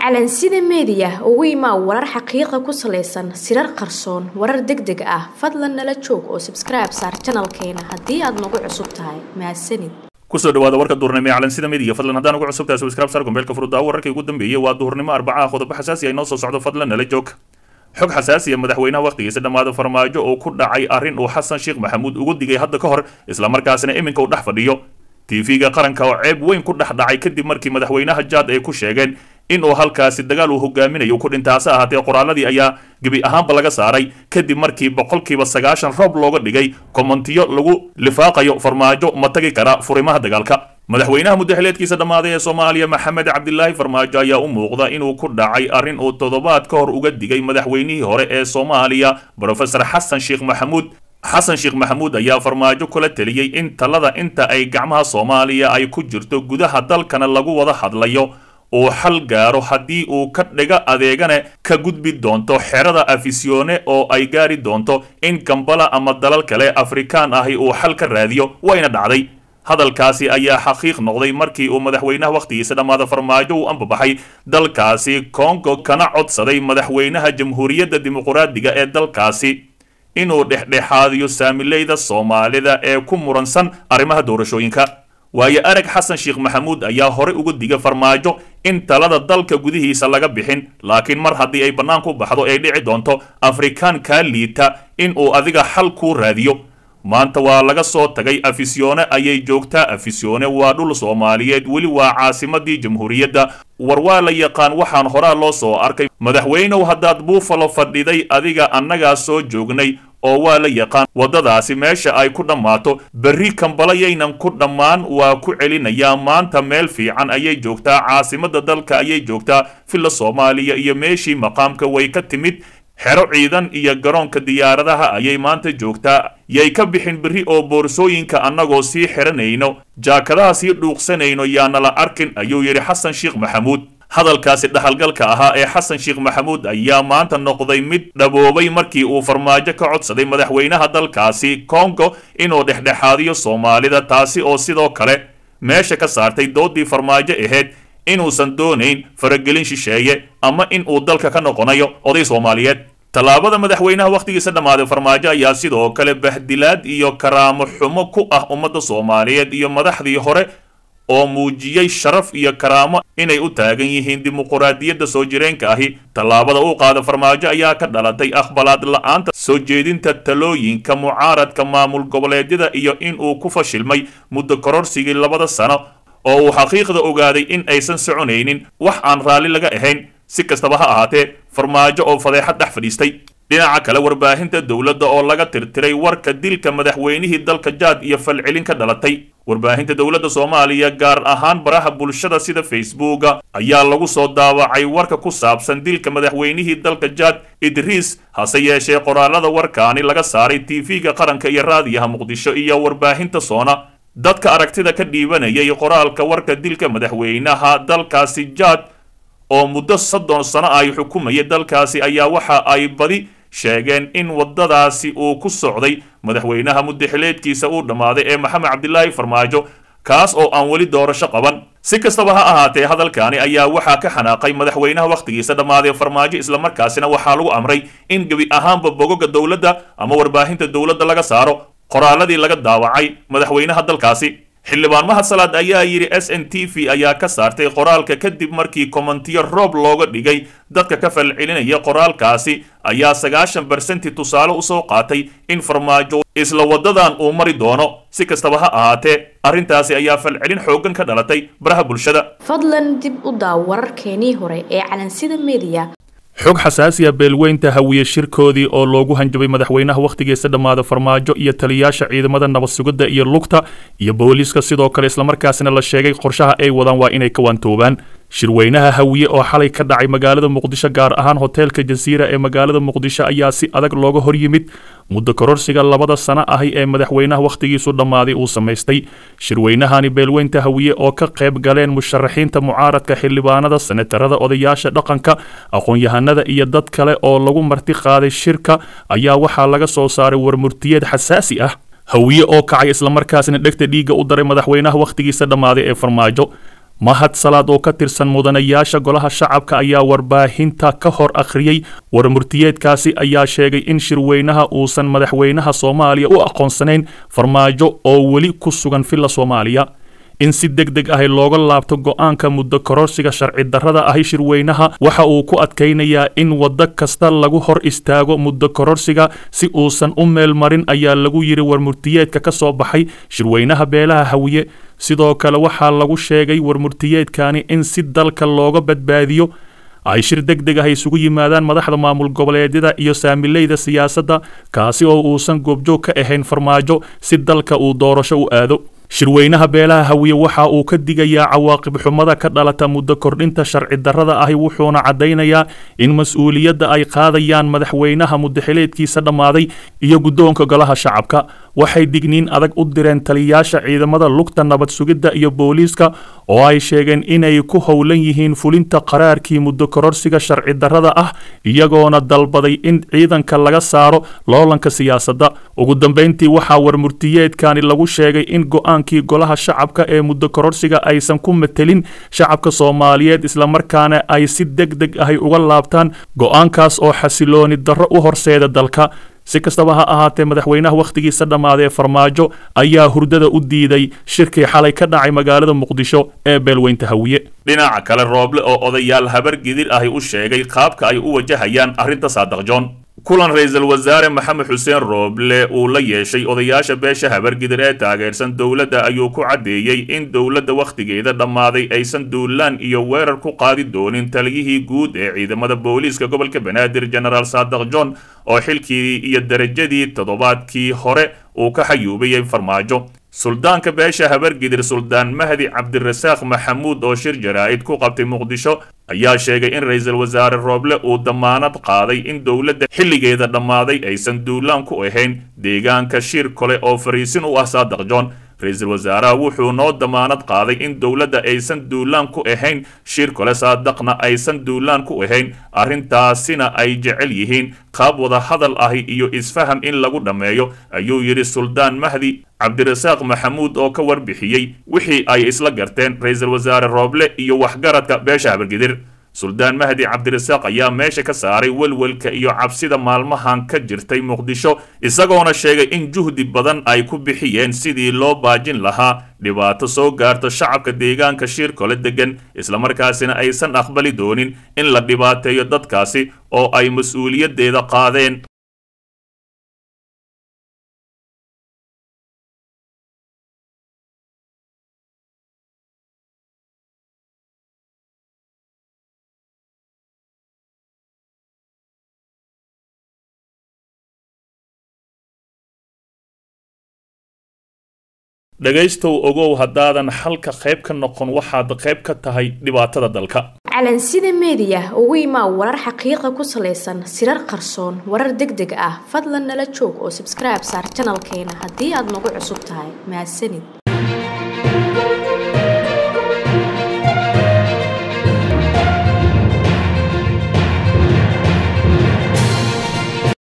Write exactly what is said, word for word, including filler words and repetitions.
calansida media ugu imaa warar xaqiiqo ku saleysan sirar qarsoon warar degdeg ah fadlan nala joog oo subscribe saar channelkeena haddii aad nagu cusub tahay mahadsanid kusoo dhawaada warka duurnimo ee calansida media fadlan haddaan ugu cusub tahay subscribe saar gombeelka furudda wararkii ugu dambeeyay waa duurnimo arbaca qodobo xasaasi ah inoo soo socdo fadlan nala joog xog xasaasi ah madaxweynaha waqtigiisa dhamaada farmaajo oo ku dhacay arrin uu xasan sheekh maxamuud ugu digay hadda ka hor isla markaasina iminka uu dhex fadhiyo tv-ga qaranka oo ceeb weyn ku dhex dhacay kadib markii madaxweynaha jaad ay ku sheegeen in uu halkaasi dagaal uu hogaaminayo ku dhintaase ahaatee qoraaladii ayaa gebi ahaanba laga saaray kadib markii boqolkiiba sagaashan roob looga dhigay komontiyo lagu lifaaqayo farmaajo ma tagi kara furimaha dagaalka madaxweynaha muddaxileedkiisa dhammaaday ee soomaaliya maxamed cabdilaahi farmaajo ayaa u muuqda inuu ku dhacay arrin uu toddobaad ka hor uga digay madaxweynihii hore ee soomaaliya brofesor xasan sheekh maxamuud xasan sheekh maxamuud ayaa farmaajo kula teliyey in talada inta ay gacmaha soomaaliya ay ku jirto gudaha dalkana lagu wada hadlayo uu xal gaaro haddii uu ka dhiga adeegane ka gudbi doonto xerada afisyoone oo ay gaari doonto in gambala ama dalal kale afrikaan ahi uu xal ka raadiyo wayna dhacday hadalkaasi ayaa xaqiiq noqday markii uu madaxweynaha wakhtigiisa dhammaada farmaajo uu ambabaxay dalkaasi kongo kana codsaday madaxweynaha jamhuuriyadda dimuqraadiga ee dalkaasi inuu dhexdhexaadiyo saamileyda soomaalida ee ku muransan arrimaha doorashooyinka waayo arag xasan sheekh maxamuud ayaa hore uga diga farmaajo in talada dalka gudihiisa laga bixin laakiin mar haddii ay bannaanku baxdo ay dhici doonto afrikaan kaa liita in uu adiga xal kuu raadiyo maanta waa laga soo tagay afisyoone ayay joogtaa afisyoone waa dhul soomaaliyeed weli waa caasimadii jamhuuriyadda war waa la yaqaan waxaan horaa loo soo arkay madaxweynow haddaad buufalo fadhiday adiga annagaa soo joognay oo waa la yaqaan waddadaasi meesha ay ku dhammaato berri kambalayaynan ku dhammaan waa ku celinayaa maanta meel fiican ayay joogtaa caasimadda dalka ayay joogtaa filla soomaaliya iyo meeshii maqaamka way ka timid xero ciidan iyo garoonka diyaaradaha ayay maanta joogtaa yay ka bixin berri oo boorsooyinka annagoo sii xiranayno jaakadaha sii dhuuqsanayno yaanala arkin ayuu yidhi xasan sheekh maxamuud hadalkaasi dhaxalgalka ahaa ee xasan sheekh maxamuud ayaa maanta noqday mid dhaboobay markii uu farmaajo ka codsaday madaxweynaha dalkaasi kongo inuu dhexdhexaadiyo soomaalida taasi oo sidoo kale meesha ka saartay doodii farmaajo ahayd inuusan doonayn faragelin shisheeye ama in uu dalka ka noqonayo oday soomaaliyeed tallaabada madaxweynaha wakhtigiisa dhammaaday farmaajo ayaa sidoo kale bahdilaad iyo karaamo xumo ku ah ummadda soomaaliyeed iyo madaxdii hore oo muujiyey sharaf iyo karaamo inay u taagan yihiin dimuqraadiyadda soo jireenka ahi tallaabada uu qaada farmaajo ayaa ka dhalatay aqbalaad la-aanta soo jeedinta talooyinka mucaaradka maamul goboleedyada iyo in uu ku fashilmay muddo kororsigii labada sano oo uu xaqiiqda ogaaday in aysan soconaynin wax aan raalli laga ahayn si kastaba ha ahaatee farmaajo oo fadeexad dhex fadhiistay dhinaca kale warbaahinta dowladda oo laga tirtiray warka dilka madaxweynihii dalka jaad iyo falcelin ka dhalatay warbaahinta dowladda soomaaliya gaar ahaan baraha bulshada sida facebooka ayaa lagu soo daawacay warka ku saabsan dilka madaxweynihii dalka jaad idriis hase yeeshee qoraalada warkaani laga saaray tv-ga qaranka iyo raadiyaha muqdisho iyo warbaahinta soona dadka aragtida ka dhiibanayay qoraalka warka dilka madaxweynaha dalkaasi jaad oo muddo soddon sano ay xukumayay dalkaasi ayaa waxa ay badi sheegeen in waddadaasi uu ku socday madaxweynaha muddaxileedkiisa uu dhammaaday ee maxamed cabdilaahi farmaajo kaas oo aan weli doorasho qaban si kastaba ha ahaatee hadalkaani ayaa waxaa ka xanaaqay madaxweynaha wakhtigiisa dhammaaday farmaajo islamarkaasina waxaa lagu amray in gebi ahaanba bogoga dowladda ama warbaahinta dowladda laga saaro qoraaladii laga daawacay madaxweynaha dalkaasi xildhibaan mahad salaad ayaa yidhi s n t v ayaa ka saartay qoraalka kadib markii komontiyo roob looga dhigay dadka ka falcelinaya qoraalkaasi ayaa sagaashan barsenti tusaale usoo qaatay in farmaajo isla waddadan uu mari doono si kastaba ha ahaatee arrintaasi ayaa falcelin xooggan ka dhalatay baraha bulshada fadlan dib u daaw wararkeenii hore ee calansida media xog xasaasiya beelweynta hawiye shirkoodii oo loogu hanjabay madaxweynaha wakhtigiisa dhammaada farmaajo iyo taliyaasha ciidamada nabad sugidda iyo lugta iyo booliiska sidoo kale islamarkaasina la sheegay qorshaha ay wadaan waa inay ka waantoobaan shirweynaha hawiye oo xalay ka dhacay magaalada muqdisho gaar ahaan hoteelka jasiira ee magaalada muqdisho ayaa si adag looga hor yimid muddo kororsiga labada sano ahi ee madaxweynaha wakhtigiisu dhammaaday uu samaystay shirweynahani beelweynta hawiye oo ka qayb galeen musharaxiinta mucaaradka xildhibaanada senatarada odayaasha dhaqanka aqoon-yahanada iyo dad kale oo lagu marti qaaday shirka ayaa waxaa laga soo saaray warmurtiyeed xasaasi ah hawiye oo kacay islamarkaasina dhegta dhiigga u daray madaxweynaha wakhtigiisa dhammaaday ee farmaajo mahad salaad oo ka tirsan mudanayaasha golaha shacabka ayaa warbaahinta ka hor akhriyey warmurtiyeedkaasi ayaa sheegay in shirweynaha uusan madaxweynaha Soomaaliya u aqoonsanayn farmaajo oo weli ku sugan filla Soomaaliya in si degdeg ah looga laabto go'aanka muddo kororsiga sharci darrada ah shirweynaha waxa uu ku adkeynayaa in wada kasta lagu hor istaago muddo kororsiga si uusan u meel marin ayaa lagu yiri warmurtiyeedka ka soo baxay shirweynaha beelaha Hawiye sidoo kale waxa lagu sheegay warmurtiyeedkani in si dalka looga badbaadiyo ay shir degdeg ah isugu yimaadaan madaxda maamul goboleedyada iyo saamileyda siyaasadda kaasi oo uusan goobjoog ka ahayn farmaajo si dalka uu doorasho u aado shirweynaha beelaha Hawiye waxa uu ka digayaa cawaaqib xumada ka dhalata muddo kordhinta sharci darrada ah wuxuuna cadeynayaa in mas'uuliyadda ay qaadayaan madaxweynaha muddaxileedkiisa dhamaaday iyo guddoonka golaha shacabka waxay digniin adag u direen taliyaasha ciidamada lugta nabad sugidda iyo booliiska oo ay sheegeen inay ku howlan yihiin fulinta qaraarkii muddo kororsiga sharci darrada ah iyagoona dalbaday in ciidanka laga saaro loolanka siyaasadda ugu dambeyntii waxa warmurtiyeedkani lagu sheegay in go'aankii golaha shacabka ee muddo kororsiga aysan ku metelin shacabka Soomaaliyeed isla markaana ay si degdeg ah uga laabtaan go'aankaas oo xasilooni darro u horseeda dalka si kastaba ha ahaatee madaxweynaha waqtigiisa dhamaaday farmaajo ayaa hurdada u diiday shirkii xalay ka dhacay magaalada Muqdisho ee beelweynta Hawiye dhinaca kale Rooble oo odayaal habar gidir ah u sheegay qaabka ay u wajahayaan arrinta Saadaq John kulan ra'iisul wasaare Maxamed Xuseen Rooble uu la yeeshay odayaasha beesha habar gidir ee taageersan dawladda ayuu ku cadeeyay in dawladda waqtigeeda dhamaaday aysan duulaan iyo weerar ku qaadi doonin taliyihii guud ee ciidamada booliiska gobolka Banaadir General Saadaq John oo xilkii iyo darajadii toddobaadkii hore uu ka xayuubiyay farmaajo suldaanka beesha habar gidir suldaan Mahdi Cabdirasaaq Maxamuud oo shir jaraa'id ku qabtay Muqdisho ayaa sheegay in ra'iisul wasaare Rooble uu damaanad qaaday in dawladda xilligeeda dhamaaday aysan duulaan ku ahayn deegaanka shir kale oo fariisin u ah Saadaq John ra'iisul wasaaraha wuxuu noo damaanad qaaday in dawladda aysan duulaan ku ahayn shir kale Saadaqna aysan duulaan ku ahayn arrintaasina ay jecel yihiin qaab wada hadal ah iyo isfaham in lagu dhameeyo ayuu yiri suldaan Mahdi Cabdirasaaq Maxamuud oo ka warbixiyay wixii ay isla garteen ra'iisul wasaare Rooble iyo waxgaradka beesha habar gidir suldaan Mahdi Cabdirasaaq ayaa meesha ka saaray walwalka iyo cabsida maalmahan ka jirtay Muqdisho isagoona sheegay in juhdi badan ay ku bixiyeen sidii loo baajin lahaa dhibaato soo gaarto shacabka deegaanka shir kale degan isla markaasina aysan aqbali doonin in la dhibaateeyo dadkaasi oo ay mas'uuliyadeeda qaadeen dhagaystow ogow hadaadan halka qayb ka noqon waxaad qayb ka tahay dhibaatada dalka calansida media ugu imaa warar xaqiiqo ku saleysan sirar qarsoon warar degdeg ah fadlan nala joog oo subscribe saar channelkeena haddii aad nagu cusub tahay mahadsanid